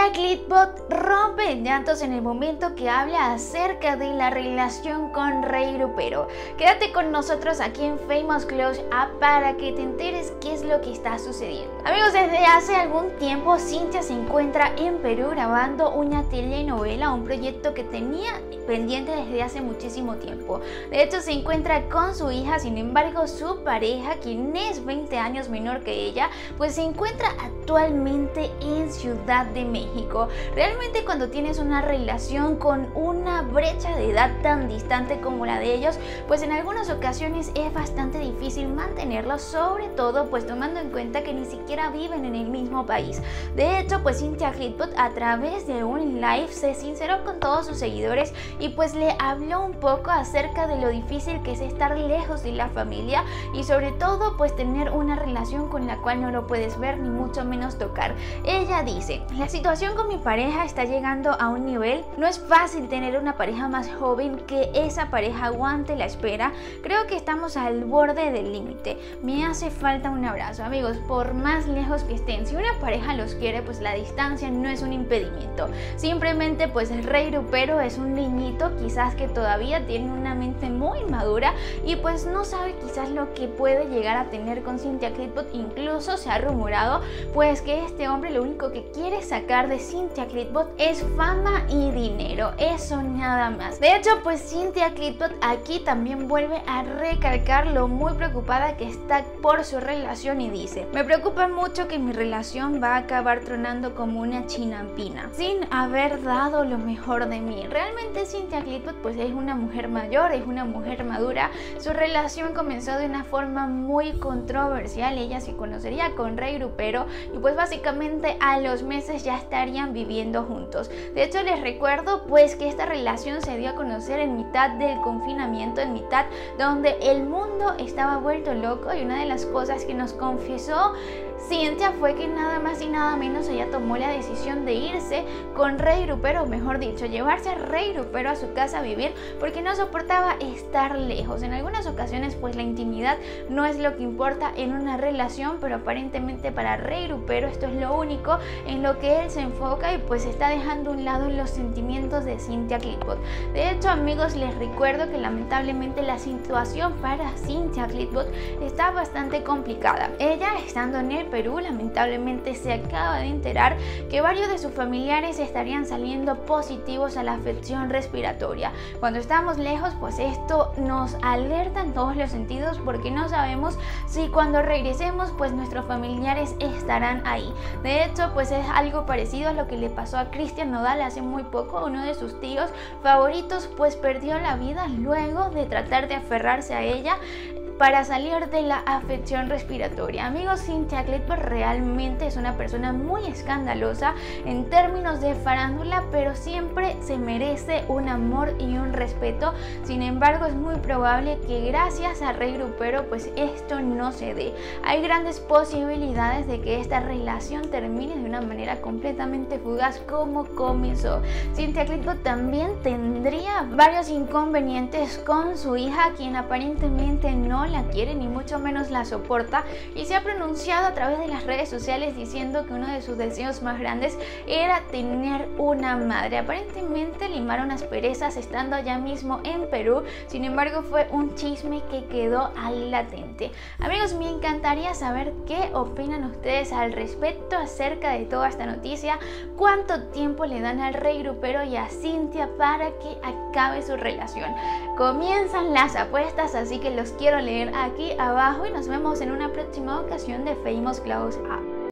Cynthia Clitbot rompe en llantos en el momento que habla acerca de la relación con Rey Grupero. Quédate con nosotros aquí en Famous Close Up para que te enteres qué es lo que está sucediendo. Amigos, desde hace algún tiempo Cynthia se encuentra en Perú grabando una telenovela, un proyecto que tenía pendiente desde hace muchísimo tiempo. De hecho, se encuentra con su hija, sin embargo, su pareja, quien es 20 años menor que ella, pues se encuentra actualmente en Ciudad de México. Realmente cuando tienes una relación con una brecha de edad tan distante como la de ellos, pues en algunas ocasiones es bastante difícil mantenerlo, sobre todo pues tomando en cuenta que ni siquiera viven en el mismo país. De hecho, pues Cynthia Clitbot a través de un live se sinceró con todos sus seguidores y pues le habló un poco acerca de lo difícil que es estar lejos de la familia y sobre todo pues tener una relación con la cual no lo puedes ver ni mucho menos tocar. Ella dice: la situación con mi pareja está llegando a un nivel, no es fácil tener una pareja más joven que esa pareja aguante la espera, creo que estamos al borde del límite, me hace falta un abrazo. Amigos, por más lejos que estén, si una pareja los quiere, pues la distancia no es un impedimento, simplemente pues el Rey Grupero es un niñito quizás que todavía tiene una mente muy madura y pues no sabe quizás lo que puede llegar a tener con Cynthia Clitbot. Incluso se ha rumorado pues que este hombre lo único que quiere sacar de Cynthia Clitbot es fama y dinero, eso nada más. De hecho, pues Cynthia Clitbot aquí también vuelve a recalcar lo muy preocupada que está por su relación y dice: me preocupa mucho que mi relación va a acabar tronando como una chinampina sin haber dado lo mejor de mí. Realmente Cynthia Clitbot pues es una mujer mayor, es una mujer madura, su relación comenzó de una forma muy controversial, ella se conocería con Rey Grupero y pues básicamente a los meses ya estarían viviendo juntos. De hecho, les recuerdo pues que esta relación se dio a conocer en mitad del confinamiento, en mitad donde el mundo estaba vuelto loco, y una de las cosas que nos confesó Cynthia fue que nada más y nada menos ella tomó la decisión de irse con Rey Grupero, o mejor dicho, llevarse a Rey Grupero a su casa a vivir porque no soportaba estar lejos. En algunas ocasiones pues la intimidad no es lo que importa en una relación, pero aparentemente para Rey Grupero esto es lo único en lo que él se enfoca y pues está dejando a un lado los sentimientos de Cynthia Clitbot. De hecho, amigos, les recuerdo que lamentablemente la situación para Cynthia Clitbot está bastante complicada. Ella, estando en el Perú, lamentablemente se acaba de enterar que varios de sus familiares estarían saliendo positivos a la afección respiratoria. Cuando estamos lejos, pues esto nos alerta en todos los sentidos porque no sabemos si cuando regresemos pues nuestros familiares estarán ahí. De hecho, pues es algo parecido a lo que le pasó a Cristian Nodal hace muy poco. Uno de sus tíos favoritos pues perdió la vida luego de tratar de aferrarse a ella para salir de la afección respiratoria. Amigos, Cynthia Clitbot realmente es una persona muy escandalosa en términos de farándula, pero siempre se merece un amor y un respeto. Sin embargo, es muy probable que gracias a Rey Grupero pues esto no se dé. Hay grandes posibilidades de que esta relación termine de una manera completamente fugaz como comenzó. Cynthia Clitbot también tendría varios inconvenientes con su hija, quien aparentemente no la quiere ni mucho menos la soporta, y se ha pronunciado a través de las redes sociales diciendo que uno de sus deseos más grandes era tener una madre. Aparentemente limaron asperezas estando allá mismo en Perú, sin embargo fue un chisme que quedó ahí latente. Amigos, me encantaría saber qué opinan ustedes al respecto acerca de toda esta noticia. ¿Cuánto tiempo le dan al Rey Grupero y a Cynthia para que acabe su relación? Comienzan las apuestas, así que los quiero leer aquí abajo y nos vemos en una próxima ocasión de Famous Close Up.